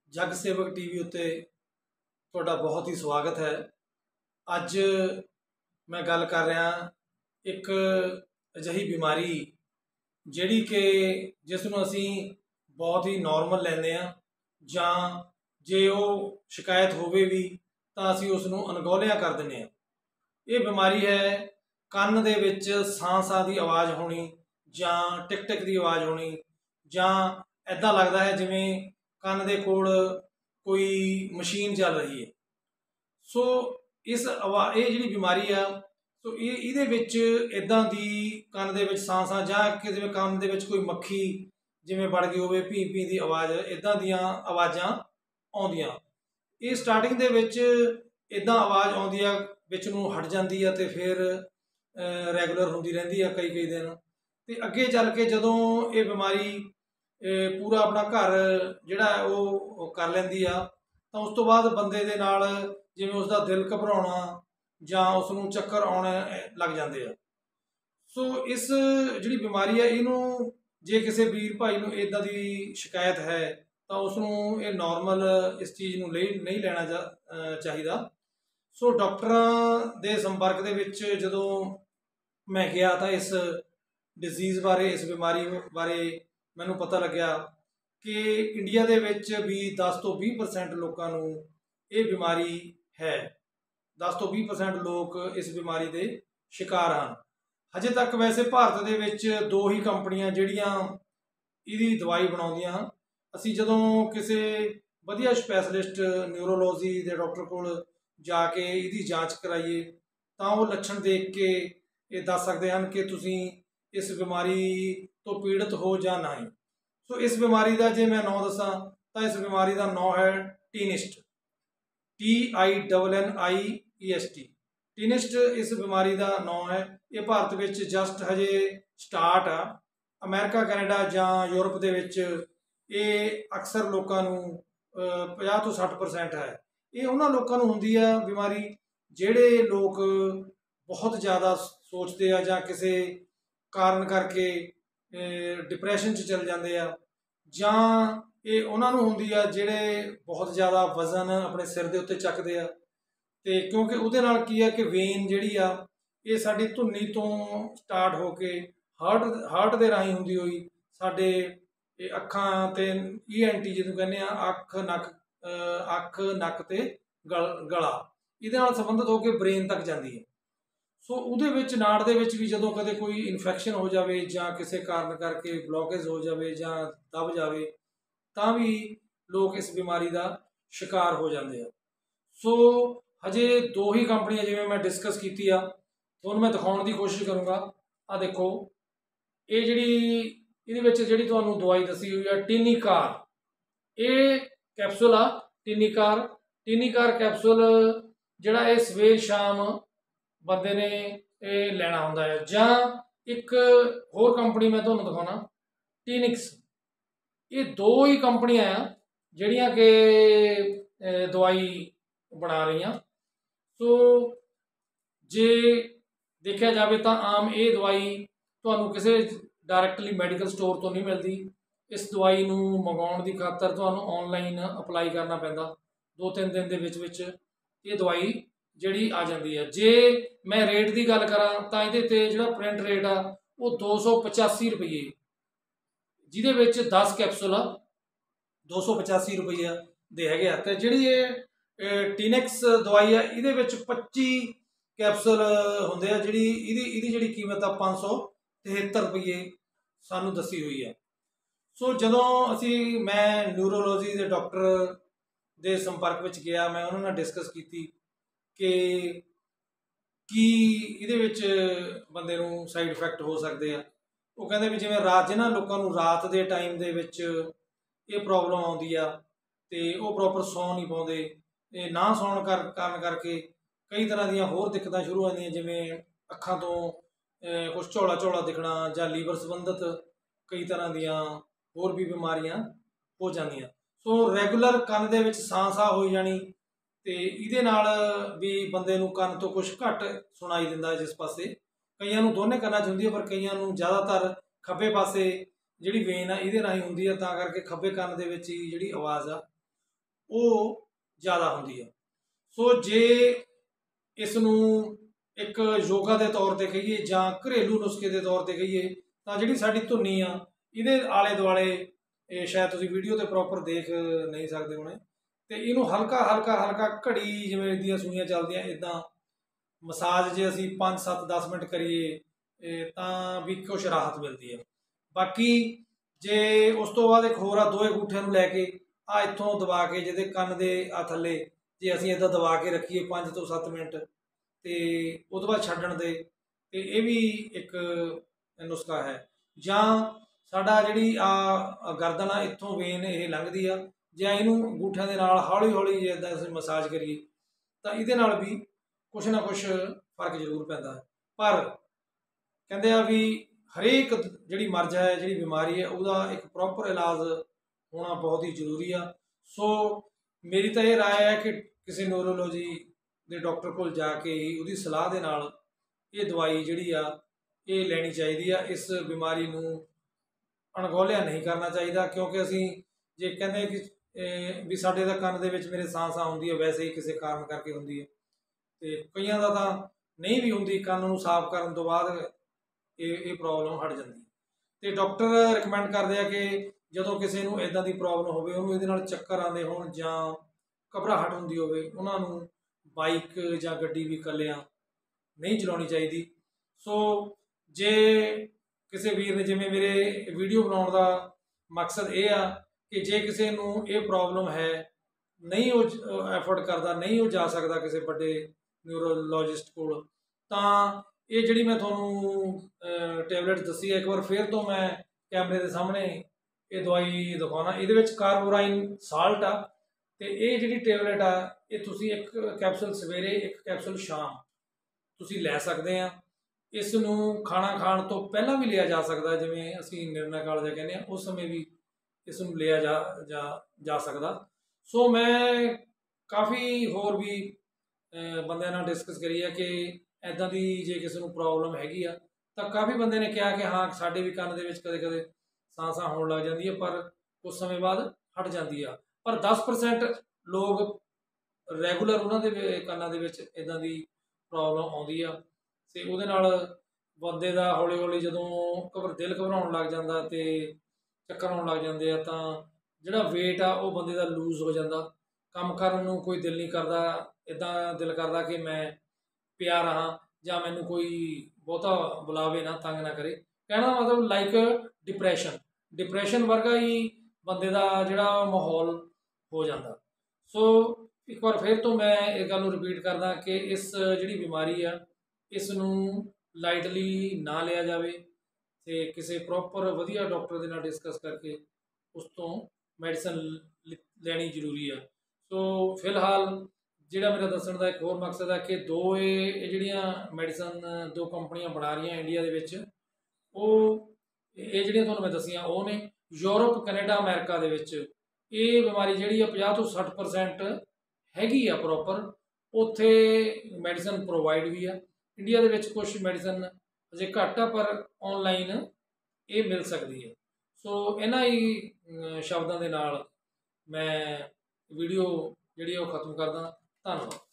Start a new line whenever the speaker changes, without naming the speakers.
जग सेवक टीवी उत्ते तुहाडा बहुत ही स्वागत है। अज मैं गल कर रहा एक अजिही बीमारी जिहड़ी कि जिसनूं असीं बहुत ही नॉर्मल लैंदे आ जां जे वो शिकायत होवे भी तां असीं उसनूं अनगौलिया कर दिंदे आ। ये बीमारी है ਕੰਨ ਦੇ ਵਿੱਚ ਸਾਂ ਦੀ ਆਵਾਜ਼ ਹੋਣੀ ਜਾਂ ਟਿਕ ਟਿਕ ਦੀ ਆਵਾਜ਼ ਹੋਣੀ ਜਾਂ ਐਦਾਂ ਲੱਗਦਾ ਹੈ ਜਿਵੇਂ ਕੰਨ ਦੇ ਕੋਲ ਕੋਈ ਮਸ਼ੀਨ ਚੱਲ ਰਹੀ ਹੈ। ਸੋ ਇਹ ਜਿਹੜੀ ਬਿਮਾਰੀ ਆ ਸੋ ਇਹਦੇ ਵਿੱਚ ਇੱਦਾਂ ਦੀ ਕੰਨ ਦੇ ਵਿੱਚ ਸਾਂ ਜਾਂ ਕਿਸੇ ਕੰਨ ਦੇ ਵਿੱਚ ਕੋਈ ਮੱਖੀ ਜਿਵੇਂ ਵੜ ਗਈ ਹੋਵੇ ਭੀਂ ਭੀਂ ਦੀ ਆਵਾਜ਼ ਇੱਦਾਂ ਦੀਆਂ ਆਵਾਜ਼ਾਂ ਆਉਂਦੀਆਂ। ਇਹ ਸਟਾਰਟਿੰਗ ਦੇ ਵਿੱਚ ਇੱਦਾਂ ਆਵਾਜ਼ ਆਉਂਦੀ ਆ ਵਿੱਚ ਨੂੰ ਹਟ ਜਾਂਦੀ ਆ ਅਤੇ ਫਿਰ ਰੈਗੂਲਰ ਹੁੰਦੀ ਰਹਿੰਦੀ ਆ ਕਈ ਦਿਨ ਅਤੇ ਅੱਗੇ ਚੱਲ ਕੇ ਜਦੋਂ ਇਹ ਬਿਮਾਰੀ ਪੂਰਾ ਆਪਣਾ ਘਰ ਜਿਹੜਾ ਉਹ ਕਰ ਲੈਂਦੀ ਆ ਤਾਂ ਉਸ ਤੋਂ ਬਾਅਦ ਬੰਦੇ ਦੇ ਨਾਲ ਜਿਵੇਂ ਉਸਦਾ ਦਿਲ ਘਬਰਾਉਣਾ ਜਾਂ ਉਸ ਨੂੰ ਚੱਕਰ ਆਉਣ ਲੱਗ ਜਾਂਦੇ ਆ। ਸੋ ਇਸ ਜਿਹੜੀ ਬਿਮਾਰੀ ਆ ਇਹਨੂੰ ਜੇ ਕਿਸੇ ਵੀਰ ਭਾਈ ਨੂੰ ਇੱਦਾਂ ਦੀ ਸ਼ਿਕਾਇਤ ਹੈ ਤਾਂ ਉਸ ਨੂੰ ਇਹ ਨੋਰਮਲ ਇਸ ਚੀਜ਼ ਨੂੰ ਨਹੀਂ ਲੈਣਾ ਚਾਹੀਦਾ। ਸੋ ਡਾਕਟਰਾਂ ਦੇ ਸੰਪਰਕ ਦੇ ਵਿੱਚ ਜਦੋਂ ਮੈਂ ਗਿਆ ਤਾਂ ਇਸ ਡਿਜ਼ੀਜ਼ ਬਾਰੇ ਇਸ ਬਿਮਾਰੀ ਬਾਰੇ ਮੈਨੂੰ ਪਤਾ ਲੱਗਿਆ ਕਿ ਇੰਡੀਆ ਦੇ ਵਿੱਚ ਵੀ 10 ਤੋਂ 20% ਲੋਕਾਂ ਨੂੰ ਇਹ ਬਿਮਾਰੀ ਹੈ। 10 ਤੋਂ 20% ਲੋਕ ਇਸ ਬਿਮਾਰੀ ਦੇ ਸ਼ਿਕਾਰ ਹਨ। ਹਜੇ ਤੱਕ ਵੈਸੇ ਭਾਰਤ ਦੇ ਵਿੱਚ 2 ਹੀ ਕੰਪਨੀਆਂ ਜਿਹੜੀਆਂ ਇਹਦੀ ਦਵਾਈ ਬਣਾਉਂਦੀਆਂ ਹਨ। ਅਸੀਂ ਜਦੋਂ ਕਿਸੇ ਵਧੀਆ ਸਪੈਸ਼ਲਿਸਟ ਨਿਊਰੋਲੋਜੀ ਦੇ ਡਾਕਟਰ ਕੋਲ ਜਾ ਕੇ ਇਹਦੀ ਜਾਂਚ ਕਰਾਈਏ ਤਾਂ ਉਹ ਲੱਛਣ ਦੇਖ ਕੇ ਇਹ ਦੱਸ ਸਕਦੇ ਹਨ ਕਿ ਤੁਸੀਂ ਇਸ ਬਿਮਾਰੀ ਤੋਂ ਪੀੜਤ ਹੋ ਜਾਂ ਨਹੀਂ। ਸੋ ਇਸ ਬਿਮਾਰੀ ਦਾ ਜੇ ਮੈਂ ਨਾਂ ਦੱਸਾਂ ਤਾਂ ਇਸ ਬਿਮਾਰੀ ਦਾ ਨਾਂ ਹੈ ਟੀਨਿਸਟ, TINNIEST। ਟੀਨਿਸਟ ਇਸ ਬਿਮਾਰੀ ਦਾ ਨਾਂ ਹੈ। ਇਹ ਭਾਰਤ ਵਿੱਚ ਜਸਟ ਹਜੇ ਸਟਾਰਟ ਆ। ਅਮਰੀਕਾ ਕੈਨੇਡਾ ਜਾਂ ਯੂਰਪ ਦੇ ਵਿੱਚ ਇਹ ਅਕਸਰ ਲੋਕਾਂ ਨੂੰ 50 ਤੋਂ 60% ਹੈ। ਇਹ ਉਹਨਾਂ ਲੋਕਾਂ ਨੂੰ ਹੁੰਦੀ ਆ ਬਿਮਾਰੀ ਜਿਹੜੇ ਲੋਕ ਬਹੁਤ ਜ਼ਿਆਦਾ ਸੋਚਦੇ ਆ ਜਾਂ ਕਿਸੇ ਕਾਰਨ ਕਰਕੇ ਡਿਪਰੈਸ਼ਨ 'ਚ ਚਲ ਜਾਂਦੇ ਆ ਜਾਂ ਇਹ ਉਹਨਾਂ ਨੂੰ ਹੁੰਦੀ ਆ ਜਿਹੜੇ ਬਹੁਤ ਜ਼ਿਆਦਾ ਵਜ਼ਨ ਆਪਣੇ ਸਿਰ ਦੇ ਉੱਤੇ ਚੱਕਦੇ ਆ ਅਤੇ ਕਿਉਂਕਿ ਉਹਦੇ ਨਾਲ ਕੀ ਆ ਕਿ ਵੇਨ ਜਿਹੜੀ ਆ ਇਹ ਸਾਡੀ ਧੁੰਨੀ ਤੋਂ ਸਟਾਰਟ ਹੋ ਕੇ ਹਾਰਟ ਦੇ ਰਾਹੀਂ ਹੁੰਦੀ ਹੋਈ ਸਾਡੇ ਇਹ ਅੱਖਾਂ ਅਤੇ ENT ਜਿਹਨੂੰ ਕਹਿੰਦੇ ਆ ਅੱਖ ਨੱਕ ਅਤੇ ਗਲਾ ਇਹਦੇ ਨਾਲ ਸੰਬੰਧਿਤ ਹੋ ਕੇ ਬ੍ਰੇਨ ਤੱਕ ਜਾਂਦੀ ਹੈ। ਸੋ ਉਹਦੇ ਵਿੱਚ ਨਾੜ ਦੇ ਵਿੱਚ ਵੀ ਜਦੋਂ ਕਦੇ ਕੋਈ ਇਨਫੈਕਸ਼ਨ ਹੋ ਜਾਵੇ ਜਾਂ ਕਿਸੇ ਕਾਰਨ ਕਰਕੇ ਬਲੋਕੇਜ ਹੋ ਜਾਵੇ ਜਾਂ ਦਬ ਜਾਵੇ ਤਾਂ ਵੀ ਲੋਕ ਇਸ ਬਿਮਾਰੀ ਦਾ ਸ਼ਿਕਾਰ ਹੋ ਜਾਂਦੇ ਆ। ਸੋ ਹਜੇ 2 ਹੀ ਕੰਪਨੀਆਂ ਜਿਵੇਂ ਮੈਂ ਡਿਸਕਸ ਕੀਤੀ ਆ ਤੁਹਾਨੂੰ ਮੈਂ ਦਿਖਾਉਣ ਦੀ ਕੋਸ਼ਿਸ਼ ਕਰੂੰਗਾ। ਆਹ ਦੇਖੋ ਇਹ ਇਹਦੇ ਵਿੱਚ ਜਿਹੜੀ ਤੁਹਾਨੂੰ ਦਵਾਈ ਦੱਸੀ ਹੋਈ ਆ ਟੀਨੀਕਾਰ, ਇਹ ਕੈਪਸੂਲ ਆ ਟੀਨੀਕਾਰ ਕੈਪਸੂਲ ਜਿਹੜਾ ਇਹ ਸਵੇਰ ਸ਼ਾਮ ਬੰਦੇ ਨੇ ਇਹ ਲੈਣਾ ਹੁੰਦਾ ਹੈ। ਜਾਂ ਇੱਕ ਹੋਰ ਕੰਪਨੀ ਮੈਂ ਤੁਹਾਨੂੰ ਦਿਖਾਉਣਾ ਟੀਨਿਕਸ। ਇਹ 2 ਹੀ ਕੰਪਨੀਆਂ ਆ ਜਿਹੜੀਆਂ ਕਿ ਦਵਾਈ ਬਣਾ ਰਹੀਆਂ। ਸੋ ਜੇ ਦੇਖਿਆ ਜਾਵੇ ਤਾਂ ਆਮ ਇਹ ਦਵਾਈ ਤੁਹਾਨੂੰ ਕਿਸੇ ਡਾਇਰੈਕਟਲੀ ਮੈਡੀਕਲ ਸਟੋਰ ਤੋਂ ਨਹੀਂ ਮਿਲਦੀ। ਇਸ ਦਵਾਈ ਨੂੰ ਮੰਗਵਾਉਣ ਦੀ ਖਾਤਰ ਤੁਹਾਨੂੰ ਔਨਲਾਈਨ ਅਪਲਾਈ ਕਰਨਾ ਪੈਂਦਾ। 2-3 ਦਿਨ ਦੇ ਵਿੱਚ ਇਹ ਦਵਾਈ ਜਿਹੜੀ ਆ ਜਾਂਦੀ ਹੈ। ਜੇ ਮੈਂ ਰੇਟ ਦੀ ਗੱਲ ਕਰਾਂ ਤਾਂ ਇਹਦੇ 'ਤੇ ਜਿਹੜਾ ਪ੍ਰਿੰਟ ਰੇਟ ਆ ਉਹ 285 ਰੁਪਏ, ਜਿਹਦੇ ਵਿੱਚ 10 ਕੈਪਸੂਲ ਆ 285 ਰੁਪਏ ਦੇ ਹੈਗੇ ਆ। ਅਤੇ ਜਿਹੜੀ ਇਹ ਟੀਨਿਕਸ ਦਵਾਈ ਆ ਇਹਦੇ ਵਿੱਚ 25 ਕੈਪਸੂਲ ਹੁੰਦੇ ਆ। ਇਹਦੀ ਜਿਹੜੀ ਕੀਮਤ ਆ 573 ਰੁਪਏ ਸਾਨੂੰ ਦੱਸੀ ਹੋਈ ਆ। ਸੋ ਜਦੋਂ ਮੈਂ ਨਿਊਰੋਲੋਜੀ ਦੇ ਡਾਕਟਰ ਦੇ ਸੰਪਰਕ ਵਿੱਚ ਗਿਆ, ਮੈਂ ਉਹਨਾਂ ਨਾਲ ਡਿਸਕਸ ਕੀਤੀ ਕਿ ਕੀ ਇਹਦੇ ਵਿੱਚ ਬੰਦੇ ਨੂੰ ਸਾਈਡ ਇਫੈਕਟ ਹੋ ਸਕਦੇ ਆ। ਉਹ ਕਹਿੰਦੇ ਵੀ ਜਿਵੇਂ ਜਿਹਨਾਂ ਲੋਕਾਂ ਨੂੰ ਰਾਤ ਦੇ ਟਾਈਮ ਦੇ ਵਿੱਚ ਇਹ ਪ੍ਰੋਬਲਮ ਆਉਂਦੀ ਆ ਅਤੇ ਉਹ ਪ੍ਰੋਪਰ ਸੌਂ ਨਹੀਂ ਪਾਉਂਦੇ, ਇਹ ਨਾ ਸੌਣ ਕਾਰਨ ਕਰਕੇ ਕਈ ਤਰ੍ਹਾਂ ਦੀਆਂ ਹੋਰ ਦਿੱਕਤਾਂ ਸ਼ੁਰੂ ਹੋ ਜਾਂਦੀਆਂ ਜਿਵੇਂ ਅੱਖਾਂ ਤੋਂ ਕੁਛ ਝੋਲਾ ਦਿਖਣਾ ਜਾਂ ਲੀਵਰ ਸੰਬੰਧਿਤ ਕਈ ਤਰ੍ਹਾਂ ਦੀਆਂ ਹੋਰ ਵੀ ਬਿਮਾਰੀਆਂ ਹੋ ਜਾਂਦੀਆਂ। ਸੋ ਰੈਗੂਲਰ ਕੰਨ ਦੇ ਵਿੱਚ ਸਾਹ ਹੋਈ ਜਾਣੀ ਅਤੇ ਇਹਦੇ ਨਾਲ ਵੀ ਬੰਦੇ ਨੂੰ ਕੰਨ ਤੋਂ ਕੁਛ ਘੱਟ ਸੁਣਾਈ ਦਿੰਦਾ ਜਿਸ ਪਾਸੇ। ਕਈਆਂ ਨੂੰ ਦੋਨੇ ਕੰਨਾਂ 'ਚ ਹੁੰਦੀ ਹੈ ਪਰ ਕਈਆਂ ਨੂੰ ਜ਼ਿਆਦਾਤਰ ਖੱਬੇ ਪਾਸੇ ਜਿਹੜੀ ਵੇਨ ਆ ਇਹਦੇ ਰਾਹੀਂ ਹੁੰਦੀ ਆ, ਤਾਂ ਕਰਕੇ ਖੱਬੇ ਕੰਨ ਦੇ ਵਿੱਚ ਹੀ ਜਿਹੜੀ ਆਵਾਜ਼ ਆ ਉਹ ਜ਼ਿਆਦਾ ਹੁੰਦੀ ਹੈ। ਸੋ ਜੇ ਇਸ ਨੂੰ ਇੱਕ ਯੋਗਾ ਦੇ ਤੌਰ ਤੇ ਕਹੀਏ ਜਾਂ ਘਰੇਲੂ ਨੁਸਖੇ ਦੇ ਤੌਰ ਤੇ ਕਹੀਏ ਤਾਂ ਜਿਹੜੀ ਸਾਡੀ ਧੁੰਨੀ ਆ ਇਹਦੇ ਆਲੇ ਦੁਆਲੇ, ਇਹ ਸ਼ਾਇਦ ਤੁਸੀਂ ਵੀਡੀਓ ਤੇ ਪ੍ਰੋਪਰ ਦੇਖ ਨਹੀਂ ਸਕਦੇ ਹੋਣੇ, ਤੇ ਇਹਨੂੰ ਹਲਕਾ ਹਲਕਾ ਹਲਕਾ ਘੜੀ ਜਿਵੇਂ ਦੀਆਂ ਸੂਈਆਂ ਚੱਲਦੀਆਂ ਇੱਦਾਂ ਮਸਾਜ ਜੇ ਅਸੀਂ 5 7 10 ਮਿੰਟ ਕਰੀਏ ਤਾਂ ਵੀ ਕੁਛ ਰਾਹਤ ਮਿਲਦੀ ਹੈ। ਬਾਕੀ ਜੇ ਉਸ ਤੋਂ ਬਾਅਦ ਇੱਕ ਹੋਰ ਆ, ਦੋਏ ਅੰਗੂਠਿਆਂ ਨੂੰ ਲੈ ਕੇ ਆ ਇੱਥੋਂ ਦਬਾ ਕੇ ਜਿਹਦੇ ਕੰਨ ਦੇ ਆ ਥੱਲੇ ਜੇ ਅਸੀਂ ਇੱਦਾਂ ਦਬਾ ਕੇ ਰੱਖੀਏ 5 ਤੋਂ 7 ਮਿੰਟ ਤੇ ਉਹ ਤੋਂ ਬਾਅਦ ਛੱਡਣ ਦੇ, ਤੇ ਇਹ ਵੀ ਇੱਕ ਨੁਸਖਾ ਹੈ। ਜਾਂ ਸਾਡਾ ਜਿਹੜੀ ਆ ਗਰਦਨ ਆ ਇੱਥੋਂ ਵੇਨ ਇਹ ਲੰਘਦੀ ਆ, ਜਾਂ ਇਹਨੂੰ ਅੰਗੂਠਿਆਂ ਦੇ ਨਾਲ ਹੌਲੀ ਹੌਲੀ ਜੇ ਇੱਦਾਂ ਅਸੀਂ ਮਸਾਜ ਕਰੀਏ ਤਾਂ ਇਹਦੇ ਨਾਲ ਵੀ ਕੁਛ ਨਾ ਕੁਛ ਫਰਕ ਜ਼ਰੂਰ ਪੈਂਦਾ ਹੈ। ਪਰ ਕਹਿੰਦੇ ਆ ਵੀ ਹਰੇਕ ਜਿਹੜੀ ਮਰਜ਼ ਹੈ, ਜਿਹੜੀ ਬਿਮਾਰੀ ਹੈ, ਉਹਦਾ ਇੱਕ ਪ੍ਰੋਪਰ ਇਲਾਜ ਹੋਣਾ ਬਹੁਤ ਹੀ ਜ਼ਰੂਰੀ ਆ। ਸੋ ਮੇਰੀ ਤਾਂ ਇਹ ਰਾਏ ਹੈ ਕਿ ਕਿਸੇ ਨਿਊਰੋਲੋਜੀ ਦੇ ਡਾਕਟਰ ਕੋਲ ਜਾ ਕੇ ਹੀ ਉਹਦੀ ਸਲਾਹ ਦੇ ਨਾਲ ਇਹ ਦਵਾਈ ਜਿਹੜੀ ਆ ਇਹ ਲੈਣੀ ਚਾਹੀਦੀ ਆ। ਇਸ ਬਿਮਾਰੀ ਨੂੰ ਅਣਗੌਲਿਆ ਨਹੀਂ ਕਰਨਾ ਚਾਹੀਦਾ, ਕਿਉਂਕਿ ਅਸੀਂ ਜੇ ਕਹਿੰਦੇ ਕਿ ਵੀ ਸਾਡੇ ਦਾ ਕੰਨ ਦੇ ਵਿੱਚ ਮੇਰੇ ਸਾਹ ਹੁੰਦੀ ਹੈ, ਵੈਸੇ ਹੀ ਕਿਸੇ ਕਾਰਨ ਕਰਕੇ ਹੁੰਦੀ ਹੈ, ਤੇ ਕਈਆਂ ਦਾ ਤਾਂ ਨਹੀਂ ਵੀ ਹੁੰਦੀ, ਕੰਨ ਨੂੰ ਸਾਫ਼ ਕਰਨ ਤੋਂ ਬਾਅਦ ਇਹ ਪ੍ਰੋਬਲਮ ਹਟ ਜਾਂਦੀ। ਤੇ ਡਾਕਟਰ ਰਿਕਮੈਂਡ ਕਰਦੇ ਆ ਕਿ ਜਦੋਂ ਕਿਸੇ ਨੂੰ ਇਦਾਂ ਦੀ ਪ੍ਰੋਬਲਮ ਹੋਵੇ, ਉਹਨੂੰ ਇਹਦੇ ਨਾਲ ਚੱਕਰ ਆਉਂਦੇ ਹੋਣ ਜਾਂ ਘਬਰਾਹਟ ਹੁੰਦੀ ਹੋਵੇ, ਉਹਨਾਂ ਨੂੰ ਬਾਈਕ ਜਾਂ ਗੱਡੀ ਵੀ ਇਕੱਲਿਆਂ ਨਹੀਂ ਚਲਾਉਣੀ ਚਾਹੀਦੀ। ਸੋ ਜੇ ਕਿਸੇ ਵੀਰ ਨੇ, ਜਿਵੇਂ ਮੇਰੇ ਵੀਡੀਓ ਬਣਾਉਣ ਦਾ ਮਕਸਦ ਇਹ ਆ ਕਿ ਜੇ ਕਿਸੇ ਨੂੰ ਇਹ ਪ੍ਰੋਬਲਮ ਹੈ, ਨਹੀਂ ਉਹ ਐਫੋਰਡ ਕਰਦਾ, ਨਹੀਂ ਉਹ ਜਾ ਸਕਦਾ ਕਿਸੇ ਵੱਡੇ ਨਿਊਰੋਲੋਜਿਸਟ ਕੋਲ, ਤਾਂ ਇਹ ਜਿਹੜੀ ਮੈਂ ਤੁਹਾਨੂੰ ਟੈਬਲੇਟ ਦੱਸੀ ਹੈ, ਇੱਕ ਵਾਰ ਫਿਰ ਤੋਂ ਮੈਂ ਕੈਮਰੇ ਦੇ ਸਾਹਮਣੇ ਇਹ ਦਵਾਈ ਦਿਖਾਉਣਾ। ਇਹਦੇ ਵਿੱਚ ਕਾਰਬੋਰਾਈਨ ਸਾਲਟ ਆ, ਤੇ ਇਹ ਜਿਹੜੀ ਟੈਬਲੇਟ ਆ ਇਹ ਤੁਸੀਂ ਇੱਕ ਕੈਪਸੂਲ ਸਵੇਰੇ, ਇੱਕ ਕੈਪਸੂਲ ਸ਼ਾਮ ਤੁਸੀਂ ਲੈ ਸਕਦੇ ਆ। ਇਸ ਨੂੰ ਖਾਣਾ ਖਾਣ ਤੋਂ ਪਹਿਲਾਂ ਵੀ ਲਿਆ ਜਾ ਸਕਦਾ, ਜਿਵੇਂ ਅਸੀਂ ਨਿਰਣਾ ਕਾਲ ਜਿਹਾ ਕਹਿੰਦੇ ਆ, ਉਸ ਸਮੇਂ ਵੀ ਇਸ ਨੂੰ ਲਿਆ ਜਾ ਸਕਦਾ। ਸੋ ਮੈਂ ਕਾਫੀ ਹੋਰ ਵੀ ਬੰਦਿਆਂ ਨਾਲ ਡਿਸਕਸ ਕਰੀ ਹੈ ਕਿ ਇੱਦਾਂ ਦੀ ਜੇ ਕਿਸੇ ਨੂੰ ਪ੍ਰੋਬਲਮ ਹੈਗੀ ਆ, ਤਾਂ ਕਾਫੀ ਬੰਦੇ ਨੇ ਕਿਹਾ ਕਿ ਹਾਂ ਸਾਡੇ ਵੀ ਕੰਨ ਦੇ ਵਿੱਚ ਕਦੇ ਕਦੇ ਸਾਹ ਹੋਣ ਲੱਗ ਜਾਂਦੀ ਹੈ, ਪਰ ਕੁਝ ਸਮੇਂ ਬਾਅਦ ਹਟ ਜਾਂਦੀ ਆ। ਪਰ 10% ਲੋਕ ਰੈਗੂਲਰ ਉਹਨਾਂ ਦੇ ਕੰਨਾਂ ਦੇ ਵਿੱਚ ਇੱਦਾਂ ਦੀ ਪ੍ਰੋਬਲਮ ਆਉਂਦੀ ਆ, ਤੇ ਉਹਦੇ ਨਾਲ ਬੰਦੇ ਦਾ ਹੌਲੀ ਹੌਲੀ ਜਦੋਂ ਦਿਲ ਘਬਰਾਉਣ ਲੱਗ ਜਾਂਦਾ ਤੇ ਚੱਕਰ ਆਉਣ ਲੱਗ ਜਾਂਦੇ ਆ, ਤਾਂ ਜਿਹੜਾ ਵੇਟ ਆ ਉਹ ਬੰਦੇ ਦਾ ਲੂਜ਼ ਹੋ ਜਾਂਦਾ, ਕੰਮ ਕਰਨ ਨੂੰ ਕੋਈ ਦਿਲ ਨਹੀਂ ਕਰਦਾ, ਇੱਦਾਂ ਦਿਲ ਕਰਦਾ ਕਿ ਮੈਂ ਪਿਆ ਰਹਾਂ ਜਾਂ ਮੈਨੂੰ ਕੋਈ ਬਹੁਤਾ ਬੁਲਾਵੇ ਨਾ, ਤੰਗ ਨਾ ਕਰੇ। ਕਹਿਣਾ ਮਤਲਬ ਲਾਈਕ ਡਿਪਰੈਸ਼ਨ ਵਰਗਾ ਹੀ ਬੰਦੇ ਦਾ ਜਿਹੜਾ ਮਾਹੌਲ ਹੋ ਜਾਂਦਾ। ਸੋ ਇੱਕ ਵਾਰ ਫਿਰ ਤੋਂ ਮੈਂ ਇਹ ਗੱਲ ਨੂੰ ਰਿਪੀਟ ਕਰਦਾ ਕਿ ਇਸ ਜਿਹੜੀ ਬਿਮਾਰੀ ਆ ਇਸ ਨੂੰ ਲਾਈਟਲੀ ਨਾ ਲਿਆ ਜਾਵੇ, ਤੇ ਕਿਸੇ ਪ੍ਰੋਪਰ ਵਧੀਆ ਡਾਕਟਰ ਦੇ ਨਾਲ ਡਿਸਕਸ ਕਰਕੇ ਉਸ ਤੋਂ ਮੈਡੀਸਨ ਲੈਣੀ ਜ਼ਰੂਰੀ ਆ। ਸੋ ਫਿਲਹਾਲ ਜਿਹੜਾ ਮੇਰਾ ਦੱਸਣ ਦਾ ਇੱਕ ਹੋਰ ਮਕਸਦ ਹੈ ਕਿ ਇਹ ਜਿਹੜੀਆਂ ਮੈਡੀਸਨ 2 ਕੰਪਨੀਆਂ ਬਣਾ ਰਹੀਆਂ ਇੰਡੀਆ ਦੇ ਵਿੱਚ, ਉਹ ਇਹ ਜਿਹੜੀਆਂ ਤੁਹਾਨੂੰ ਮੈਂ ਦੱਸੀਆਂ ਉਹ ਨੇ। ਯੂਰਪ, ਕੈਨੇਡਾ, ਅਮਰੀਕਾ ਦੇ ਵਿੱਚ ਇਹ ਬਿਮਾਰੀ ਜਿਹੜੀ ਆ 50 ਤੋਂ 60% ਹੈਗੀ ਆ ਪ੍ਰੋਪਰ, ਉੱਥੇ ਮੈਡੀਸਨ ਪ੍ਰੋਵਾਈਡ ਵੀ ਆ। ਇੰਡੀਆ ਦੇ ਵਿੱਚ ਕੁਝ ਮੈਡੀਸਨ ਅਜੇ ਘੱਟ ਆ, ਪਰ ਆਨਲਾਈਨ ਇਹ ਮਿਲ ਸਕਦੀ ਹੈ। ਸੋ ਇਹਨਾਂ ਹੀ ਸ਼ਬਦਾਂ ਦੇ ਨਾਲ ਮੈਂ ਵੀਡੀਓ ਜਿਹੜੀ ਉਹ ਖਤਮ ਕਰਦਾ। ਧੰਨਵਾਦ।